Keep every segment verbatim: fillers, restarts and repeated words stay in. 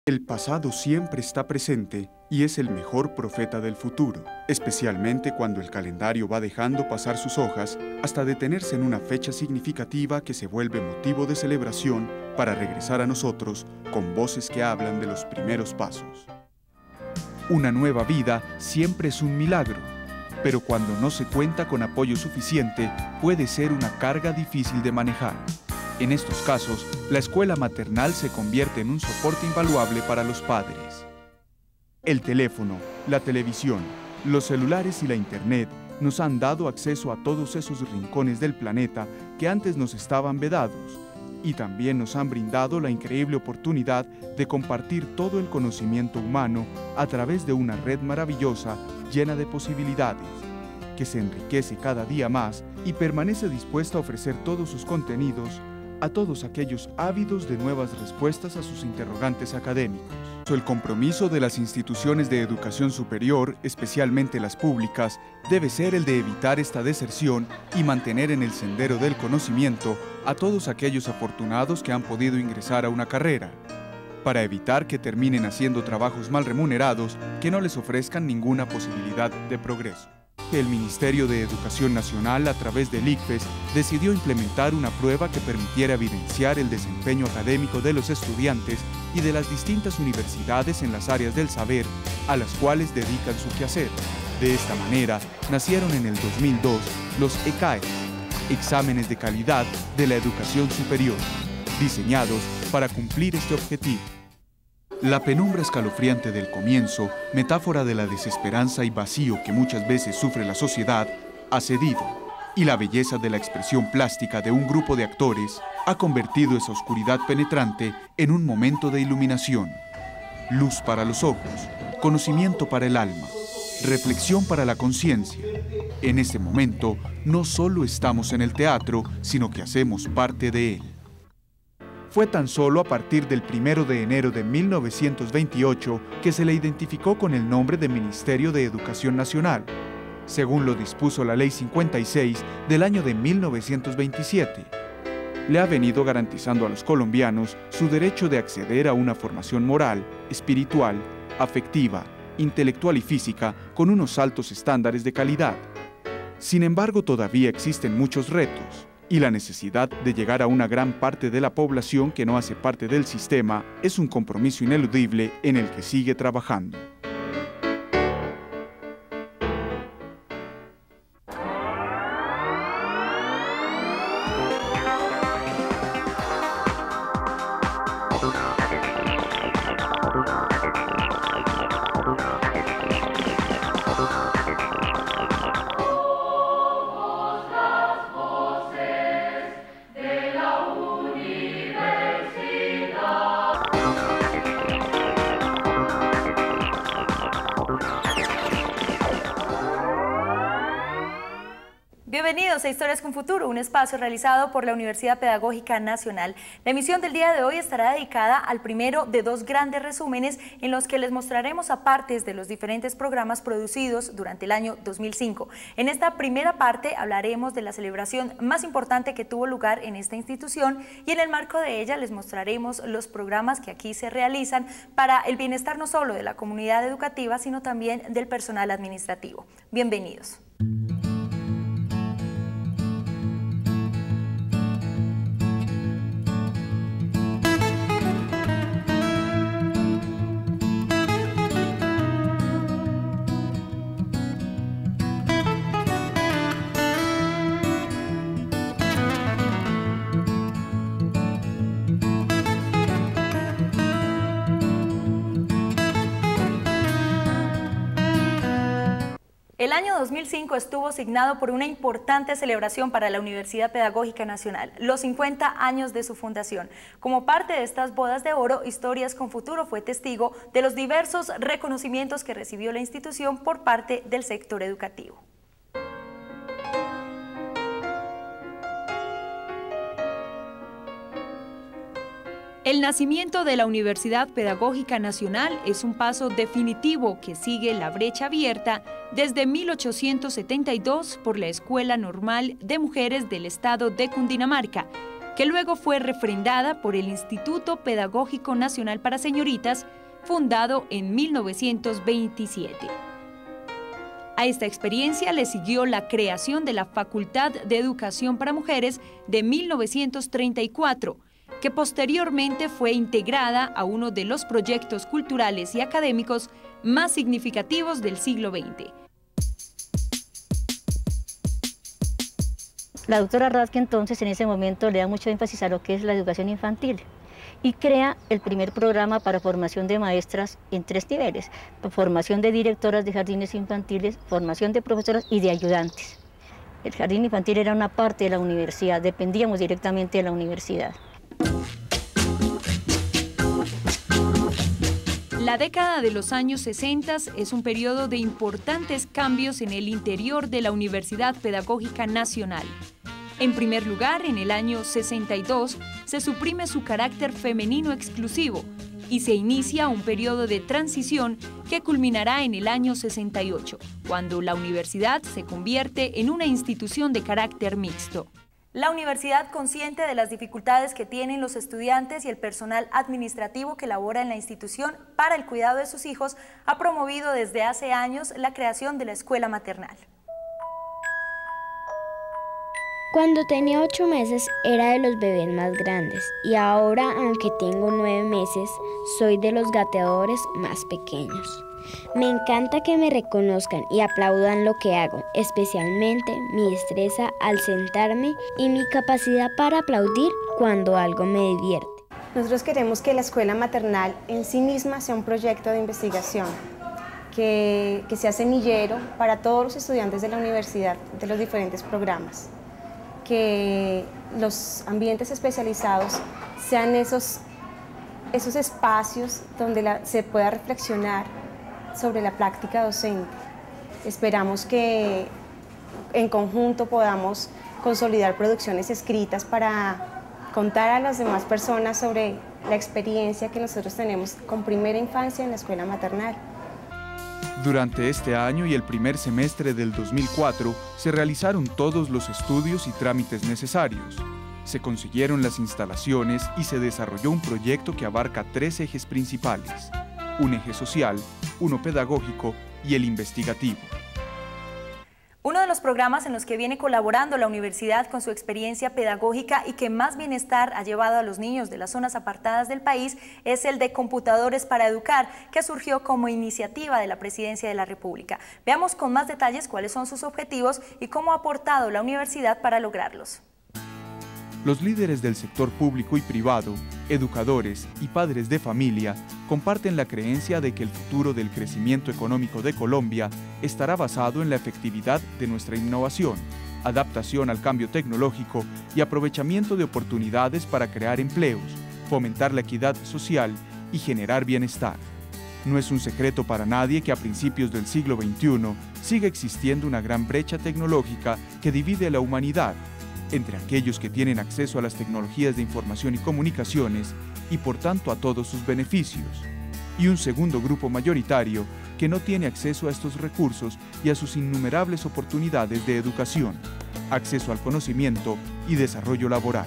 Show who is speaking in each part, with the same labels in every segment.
Speaker 1: El pasado siempre está presente y es el mejor profeta del futuro, especialmente cuando el calendario va dejando pasar sus hojas hasta detenerse en una fecha significativa que se vuelve motivo de celebración para regresar a nosotros con voces que hablan de los primeros pasos. Una nueva vida siempre es un milagro, pero cuando no se cuenta con apoyo suficiente puede ser una carga difícil de manejar. En estos casos, la escuela maternal se convierte en un soporte invaluable para los padres. El teléfono, la televisión, los celulares y la internet nos han dado acceso a todos esos rincones del planeta que antes nos estaban vedados, y también nos han brindado la increíble oportunidad de compartir todo el conocimiento humano a través de una red maravillosa llena de posibilidades, que se enriquece cada día más y permanece dispuesta a ofrecer todos sus contenidos a todos aquellos ávidos de nuevas respuestas a sus interrogantes académicos. El compromiso de las instituciones de educación superior, especialmente las públicas, debe ser el de evitar esta deserción y mantener en el sendero del conocimiento a todos aquellos afortunados que han podido ingresar a una carrera, para evitar que terminen haciendo trabajos mal remunerados que no les ofrezcan ninguna posibilidad de progreso. El Ministerio de Educación Nacional, a través del I C F E S, decidió implementar una prueba que permitiera evidenciar el desempeño académico de los estudiantes y de las distintas universidades en las áreas del saber a las cuales dedican su quehacer. De esta manera, nacieron en el dos mil dos los E C A E S, Exámenes de Calidad de la Educación Superior, diseñados para cumplir este objetivo. La penumbra escalofriante del comienzo, metáfora de la desesperanza y vacío que muchas veces sufre la sociedad, ha cedido, y la belleza de la expresión plástica de un grupo de actores ha convertido esa oscuridad penetrante en un momento de iluminación. Luz para los ojos, conocimiento para el alma, reflexión para la conciencia. En este momento, no solo estamos en el teatro, sino que hacemos parte de él. Fue tan solo a partir del primero de enero de mil novecientos veintiocho que se le identificó con el nombre de Ministerio de Educación Nacional, según lo dispuso la Ley cincuenta y seis del año de mil novecientos veintisiete. Le ha venido garantizando a los colombianos su derecho de acceder a una formación moral, espiritual, afectiva, intelectual y física con unos altos estándares de calidad. Sin embargo, todavía existen muchos retos, y la necesidad de llegar a una gran parte de la población que no hace parte del sistema es un compromiso ineludible en el que sigue trabajando.
Speaker 2: Bienvenidos a Historias con Futuro, un espacio realizado por la Universidad Pedagógica Nacional. La emisión del día de hoy estará dedicada al primero de dos grandes resúmenes en los que les mostraremos a partes de los diferentes programas producidos durante el año dos mil cinco. En esta primera parte hablaremos de la celebración más importante que tuvo lugar en esta institución y en el marco de ella les mostraremos los programas que aquí se realizan para el bienestar no solo de la comunidad educativa, sino también del personal administrativo. Bienvenidos. El año dos mil cinco estuvo signado por una importante celebración para la Universidad Pedagógica Nacional, los cincuenta años de su fundación. Como parte de estas bodas de oro, Historias con Futuro fue testigo de los diversos reconocimientos que recibió la institución por parte del sector educativo. El nacimiento de la Universidad Pedagógica Nacional es un paso definitivo que sigue la brecha abierta desde mil ochocientos setenta y dos por la Escuela Normal de Mujeres del Estado de Cundinamarca, que que luego fue refrendada por el Instituto Pedagógico Nacional para Señoritas, fundado en mil novecientos veintisiete. A esta experiencia le siguió la creación de la Facultad de Educación para Mujeres de mil novecientos treinta y cuatro, que posteriormente fue integrada a uno de los proyectos culturales y académicos más significativos del siglo veinte.
Speaker 3: La doctora Radke entonces en ese momento le da mucho énfasis a lo que es la educación infantil y crea el primer programa para formación de maestras en tres niveles: formación de directoras de jardines infantiles, formación de profesoras y de ayudantes. El jardín infantil era una parte de la universidad, dependíamos directamente de la universidad.
Speaker 2: La década de los años sesenta es un periodo de importantes cambios en el interior de la Universidad Pedagógica Nacional. En primer lugar, en el año sesenta y dos, se suprime su carácter femenino exclusivo y se inicia un periodo de transición que culminará en el año sesenta y ocho, cuando la universidad se convierte en una institución de carácter mixto. La universidad, consciente de las dificultades que tienen los estudiantes y el personal administrativo que labora en la institución para el cuidado de sus hijos, ha promovido desde hace años la creación de la escuela maternal.
Speaker 4: Cuando tenía ocho meses era de los bebés más grandes y ahora, aunque tengo nueve meses, soy de los gateadores más pequeños. Me encanta que me reconozcan y aplaudan lo que hago, especialmente mi destreza al sentarme y mi capacidad para aplaudir cuando algo me divierte.
Speaker 5: Nosotros queremos que la escuela maternal en sí misma sea un proyecto de investigación, que, que sea semillero para todos los estudiantes de la universidad, de los diferentes programas, que los ambientes especializados sean esos, esos espacios donde la, se pueda reflexionar sobre la práctica docente. Esperamos que en conjunto podamos consolidar producciones escritas para contar a las demás personas sobre la experiencia que nosotros tenemos con primera infancia en la escuela maternal.
Speaker 1: Durante este año y el primer semestre del dos mil cuatro se realizaron todos los estudios y trámites necesarios. Se consiguieron las instalaciones y se desarrolló un proyecto que abarca tres ejes principales: un eje social, uno pedagógico y el investigativo.
Speaker 2: Uno de los programas en los que viene colaborando la universidad con su experiencia pedagógica y que más bienestar ha llevado a los niños de las zonas apartadas del país es el de Computadores para Educar, que surgió como iniciativa de la Presidencia de la República. Veamos con más detalles cuáles son sus objetivos y cómo ha aportado la universidad para lograrlos.
Speaker 1: Los líderes del sector público y privado, educadores y padres de familia comparten la creencia de que el futuro del crecimiento económico de Colombia estará basado en la efectividad de nuestra innovación, adaptación al cambio tecnológico y aprovechamiento de oportunidades para crear empleos, fomentar la equidad social y generar bienestar. No es un secreto para nadie que a principios del siglo veintiuno sigue existiendo una gran brecha tecnológica que divide a la humanidad entre aquellos que tienen acceso a las tecnologías de información y comunicaciones y por tanto a todos sus beneficios, y un segundo grupo mayoritario que no tiene acceso a estos recursos y a sus innumerables oportunidades de educación, acceso al conocimiento y desarrollo laboral.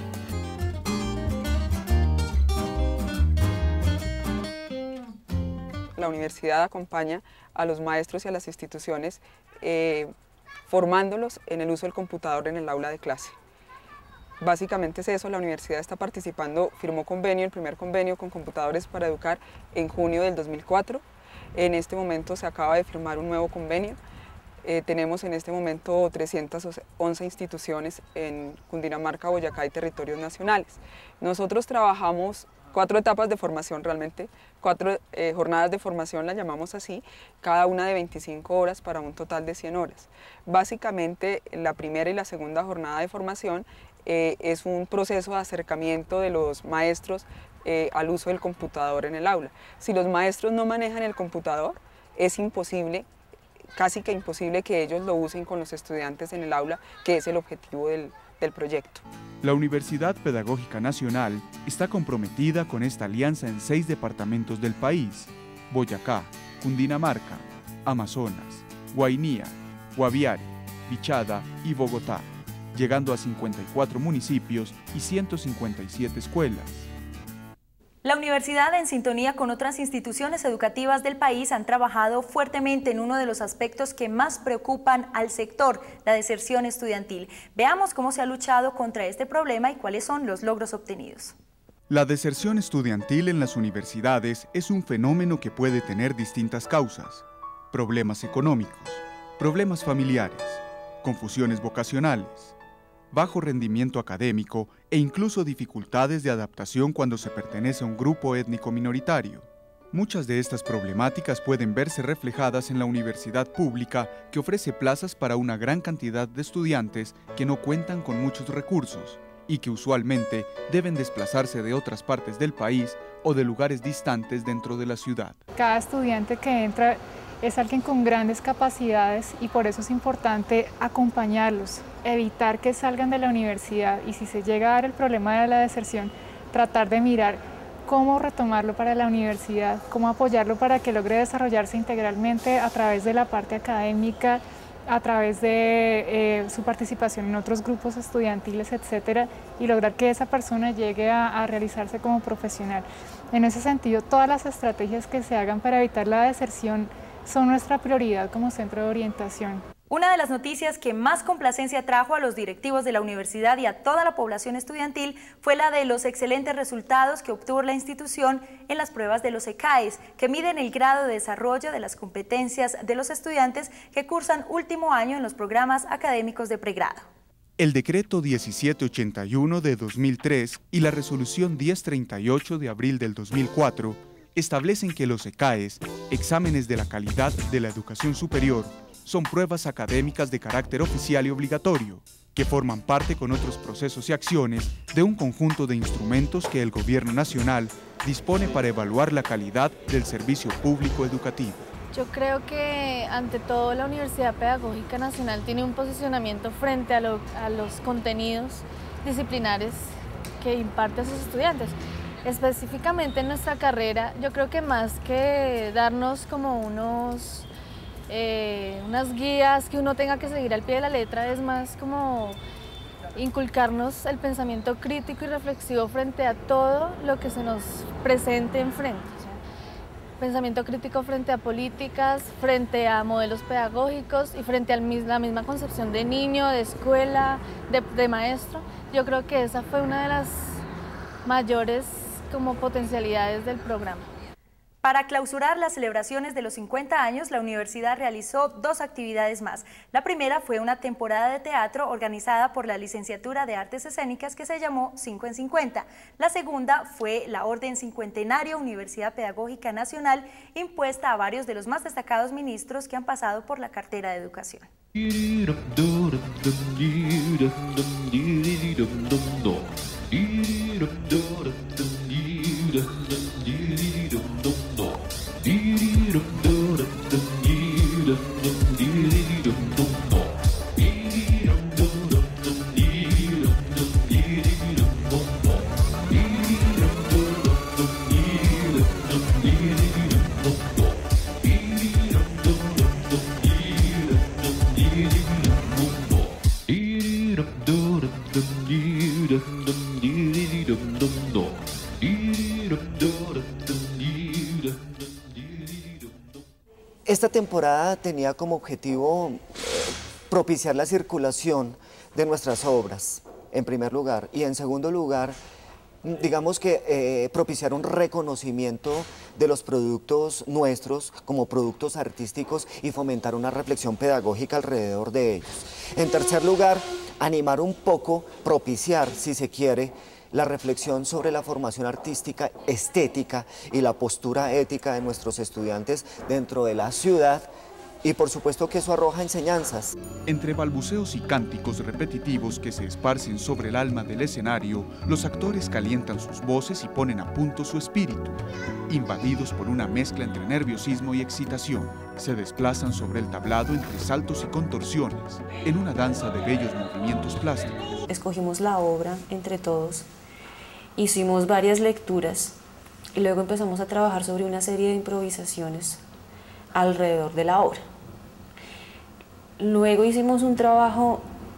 Speaker 6: La universidad acompaña a los maestros y a las instituciones eh, formándolos en el uso del computador en el aula de clase. Básicamente es eso, la universidad está participando, firmó convenio, el primer convenio con Computadores para Educar en junio del dos mil cuatro. En este momento se acaba de firmar un nuevo convenio. Eh, tenemos en este momento trescientas once instituciones en Cundinamarca, Boyacá y territorios nacionales. Nosotros trabajamos cuatro etapas de formación realmente, cuatro eh, jornadas de formación las llamamos así, cada una de veinticinco horas para un total de cien horas. Básicamente la primera y la segunda jornada de formación eh, es un proceso de acercamiento de los maestros eh, al uso del computador en el aula. Si los maestros no manejan el computador, es imposible, casi que imposible que ellos lo usen con los estudiantes en el aula, que es el objetivo del, del proyecto.
Speaker 1: La Universidad Pedagógica Nacional está comprometida con esta alianza en seis departamentos del país: Boyacá, Cundinamarca, Amazonas, Guainía, Guaviare, Vichada y Bogotá. llegando a cincuenta y cuatro municipios y ciento cincuenta y siete escuelas.
Speaker 2: La universidad, en sintonía con otras instituciones educativas del país, han trabajado fuertemente en uno de los aspectos que más preocupan al sector, la deserción estudiantil. Veamos cómo se ha luchado contra este problema y cuáles son los logros obtenidos.
Speaker 1: La deserción estudiantil en las universidades es un fenómeno que puede tener distintas causas: problemas económicos, problemas familiares, confusiones vocacionales, bajo rendimiento académico e incluso dificultades de adaptación cuando se pertenece a un grupo étnico minoritario. Muchas de estas problemáticas pueden verse reflejadas en la universidad pública, que ofrece plazas para una gran cantidad de estudiantes que no cuentan con muchos recursos y que usualmente deben desplazarse de otras partes del país o de lugares distantes dentro de la ciudad.
Speaker 7: Cada estudiante que entra es alguien con grandes capacidades y por eso es importante acompañarlos, evitar que salgan de la universidad y si se llega a dar el problema de la deserción, tratar de mirar cómo retomarlo para la universidad, cómo apoyarlo para que logre desarrollarse integralmente a través de la parte académica, a través de eh, su participación en otros grupos estudiantiles, etcétera, y lograr que esa persona llegue a, a realizarse como profesional. En ese sentido, todas las estrategias que se hagan para evitar la deserción son nuestra prioridad como centro de orientación.
Speaker 2: Una de las noticias que más complacencia trajo a los directivos de la universidad y a toda la población estudiantil fue la de los excelentes resultados que obtuvo la institución en las pruebas de los ECAES, que miden el grado de desarrollo de las competencias de los estudiantes que cursan último año en los programas académicos de pregrado.
Speaker 1: El decreto diecisiete ochenta y uno de dos mil tres y la resolución diez treinta y ocho de abril del dos mil cuatro establecen que los ECAES, exámenes de la calidad de la educación superior, son pruebas académicas de carácter oficial y obligatorio, que forman parte con otros procesos y acciones de un conjunto de instrumentos que el Gobierno Nacional dispone para evaluar la calidad del servicio público educativo.
Speaker 8: Yo creo que ante todo la Universidad Pedagógica Nacional tiene un posicionamiento frente a, lo, a los contenidos disciplinares que imparte a sus estudiantes. Específicamente en nuestra carrera, yo creo que más que darnos como unos, eh, unas guías que uno tenga que seguir al pie de la letra, es más como inculcarnos el pensamiento crítico y reflexivo frente a todo lo que se nos presente enfrente. O sea, pensamiento crítico frente a políticas, frente a modelos pedagógicos y frente a la misma concepción de niño, de escuela, de, de maestro. Yo creo que esa fue una de las mayores como potencialidades del programa.
Speaker 2: Para clausurar las celebraciones de los cincuenta años, la universidad realizó dos actividades más. La primera fue una temporada de teatro organizada por la Licenciatura de Artes Escénicas que se llamó cinco en cincuenta. La segunda fue la Orden Cincuentenario Universidad Pedagógica Nacional, impuesta a varios de los más destacados ministros que han pasado por la cartera de Educación.
Speaker 9: Esta temporada tenía como objetivo eh, propiciar la circulación de nuestras obras, en primer lugar, y en segundo lugar, digamos que eh, propiciar un reconocimiento de los productos nuestros como productos artísticos y fomentar una reflexión pedagógica alrededor de ellos. En tercer lugar, animar un poco, propiciar, si se quiere, la reflexión sobre la formación artística, estética y la postura ética de nuestros estudiantes dentro de la ciudad, y por supuesto que eso arroja enseñanzas.
Speaker 1: Entre balbuceos y cánticos repetitivos que se esparcen sobre el alma del escenario, los actores calientan sus voces y ponen a punto su espíritu. Invadidos por una mezcla entre nerviosismo y excitación, se desplazan sobre el tablado entre saltos y contorsiones, en una danza de bellos movimientos plásticos.
Speaker 10: Escogimos la obra entre todos, hicimos varias lecturas y luego empezamos a trabajar sobre una serie de improvisaciones alrededor de la obra. Luego hicimos un trabajo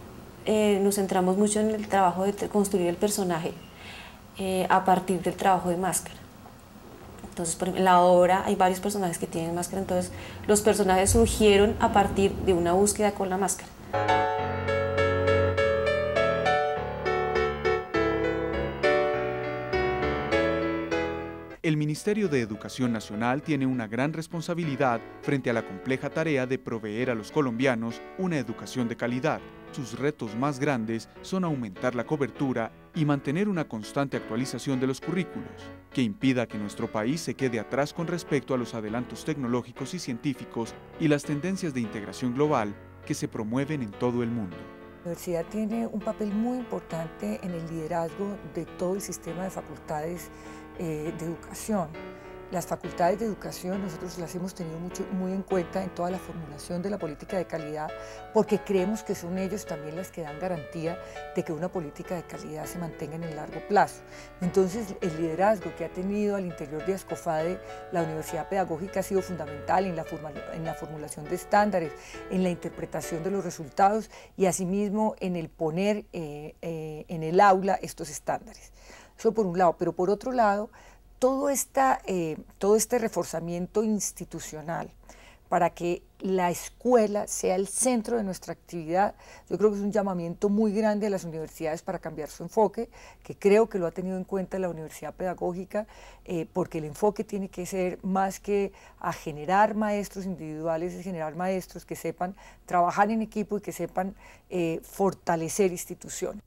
Speaker 10: eh, nos centramos mucho en el trabajo de construir el personaje eh, a partir del trabajo de máscara. Entonces, por ejemplo, en la obra hay varios personajes que tienen máscara, entonces los personajes surgieron a partir de una búsqueda con la máscara.
Speaker 1: El Ministerio de Educación Nacional tiene una gran responsabilidad frente a la compleja tarea de proveer a los colombianos una educación de calidad. Sus retos más grandes son aumentar la cobertura y mantener una constante actualización de los currículos, que impida que nuestro país se quede atrás con respecto a los adelantos tecnológicos y científicos y las tendencias de integración global que se promueven en todo el mundo.
Speaker 11: La universidad tiene un papel muy importante en el liderazgo de todo el sistema de facultades eh, de educación. Las facultades de educación nosotros las hemos tenido mucho, muy en cuenta en toda la formulación de la política de calidad, porque creemos que son ellos también las que dan garantía de que una política de calidad se mantenga en el largo plazo. Entonces, el liderazgo que ha tenido al interior de Ascofade la Universidad Pedagógica ha sido fundamental en la, forma, en la formulación de estándares, en la interpretación de los resultados y asimismo en el poner eh, eh, en el aula estos estándares. Eso por un lado, pero por otro lado, Todo, esta, eh, todo este reforzamiento institucional para que la escuela sea el centro de nuestra actividad, yo creo que es un llamamiento muy grande a las universidades para cambiar su enfoque, que creo que lo ha tenido en cuenta la Universidad Pedagógica, eh, porque el enfoque tiene que ser más que a generar maestros individuales, es generar maestros que sepan trabajar en equipo y que sepan eh, fortalecer instituciones.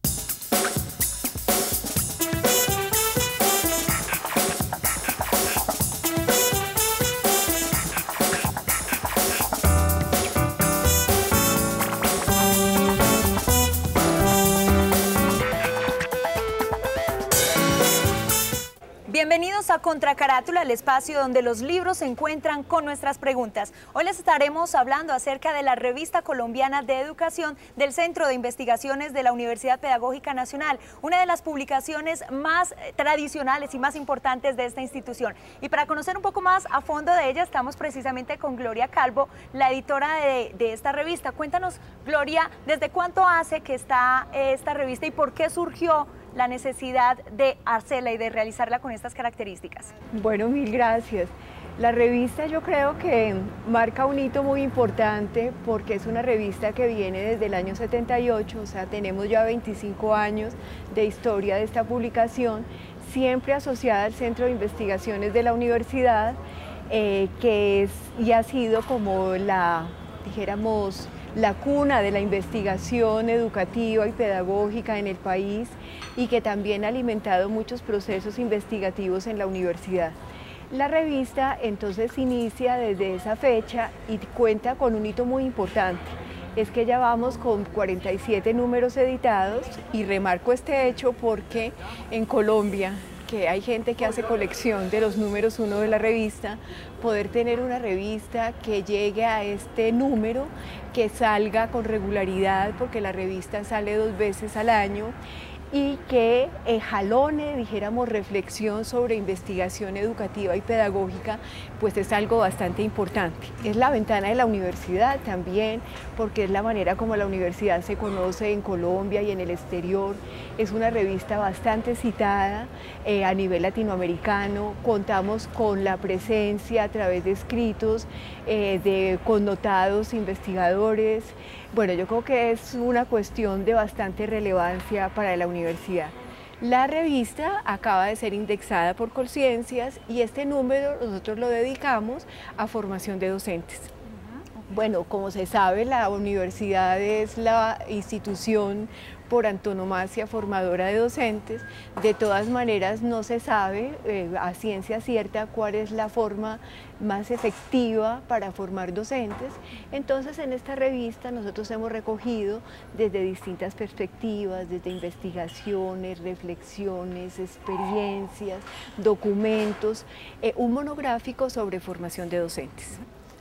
Speaker 2: Bienvenidos a Contracarátula, el espacio donde los libros se encuentran con nuestras preguntas. Hoy les estaremos hablando acerca de la Revista Colombiana de Educación del Centro de Investigaciones de la Universidad Pedagógica Nacional, una de las publicaciones más tradicionales y más importantes de esta institución. Y para conocer un poco más a fondo de ella, estamos precisamente con Gloria Calvo, la editora de, de esta revista. Cuéntanos, Gloria, ¿desde cuánto hace que está esta revista y por qué surgió la necesidad de hacerla y de realizarla con estas características?
Speaker 12: Bueno, mil gracias. La revista yo creo que marca un hito muy importante porque es una revista que viene desde el año setenta y ocho, o sea, tenemos ya veinticinco años de historia de esta publicación, siempre asociada al Centro de Investigaciones de la Universidad, eh, que es y ha sido como la, dijéramos, la cuna de la investigación educativa y pedagógica en el país y que también ha alimentado muchos procesos investigativos en la universidad. La revista entonces inicia desde esa fecha y cuenta con un hito muy importante. Es que ya vamos con cuarenta y siete números editados y remarco este hecho porque en Colombia, que hay gente que hace colección de los números uno de la revista, poder tener una revista que llegue a este número, que salga con regularidad, porque la revista sale dos veces al año, y que eh, jalone, dijéramos, reflexión sobre investigación educativa y pedagógica, pues es algo bastante importante. Es la ventana de la universidad también, porque es la manera como la universidad se conoce en Colombia y en el exterior. Es una revista bastante citada eh, a nivel latinoamericano. Contamos con la presencia a través de escritos eh, de connotados investigadores. Bueno, yo creo que es una cuestión de bastante relevancia para la universidad. La revista acaba de ser indexada por Colciencias y este número nosotros lo dedicamos a formación de docentes. Bueno, como se sabe, la universidad es la institución por antonomasia formadora de docentes. De todas maneras, no se sabe eh, a ciencia cierta cuál es la forma más efectiva para formar docentes. Entonces, en esta revista nosotros hemos recogido desde distintas perspectivas, desde investigaciones, reflexiones, experiencias, documentos, eh, un monográfico sobre formación de docentes.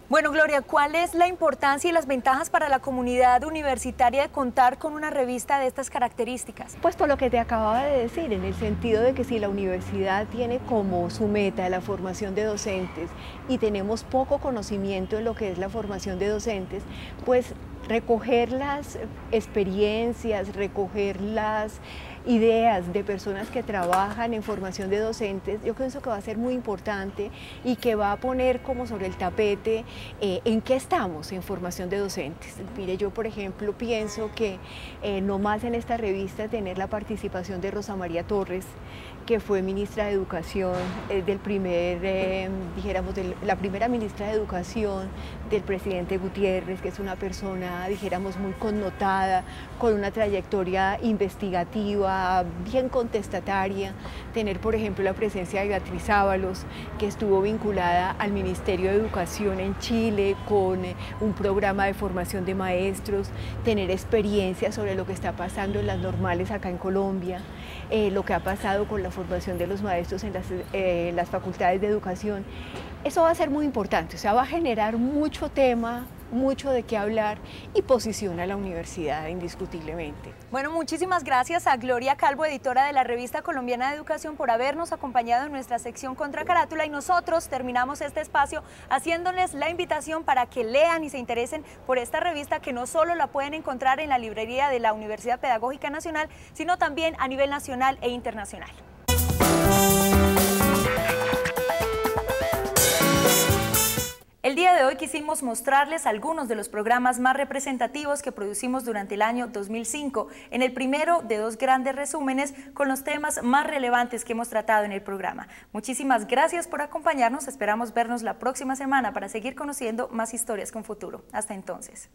Speaker 2: Bueno, Gloria, ¿cuál es la importancia y las ventajas para la comunidad universitaria de contar con una revista de estas características?
Speaker 12: Pues por lo que te acababa de decir, en el sentido de que si la universidad tiene como su meta la formación de docentes y tenemos poco conocimiento en lo que es la formación de docentes, pues recoger las experiencias, recoger las ideas de personas que trabajan en formación de docentes, yo pienso que va a ser muy importante y que va a poner como sobre el tapete eh, en qué estamos en formación de docentes. Mire, yo por ejemplo pienso que eh, no más en esta revista tener la participación de Rosa María Torres, que fue ministra de Educación, eh, del primer, eh, dijéramos, de la primera ministra de Educación del presidente Gutiérrez, que es una persona, dijéramos, muy connotada, con una trayectoria investigativa, bien contestataria. Tener, por ejemplo, la presencia de Beatriz Ábalos, que estuvo vinculada al Ministerio de Educación en Chile con eh, un programa de formación de maestros, tener experiencia sobre lo que está pasando en las normales acá en Colombia, eh, lo que ha pasado con la formación de los maestros en las, eh, las facultades de educación. Eso va a ser muy importante, o sea, va a generar mucho tema, mucho de qué hablar y posiciona a la universidad indiscutiblemente.
Speaker 2: Bueno, muchísimas gracias a Gloria Calvo, editora de la Revista Colombiana de Educación, por habernos acompañado en nuestra sección Contra Carátula, y nosotros terminamos este espacio haciéndoles la invitación para que lean y se interesen por esta revista, que no solo la pueden encontrar en la librería de la Universidad Pedagógica Nacional, sino también a nivel nacional e internacional. El día de hoy quisimos mostrarles algunos de los programas más representativos que producimos durante el año dos mil cinco, en el primero de dos grandes resúmenes con los temas más relevantes que hemos tratado en el programa. Muchísimas gracias por acompañarnos, esperamos vernos la próxima semana para seguir conociendo más historias con futuro. Hasta entonces.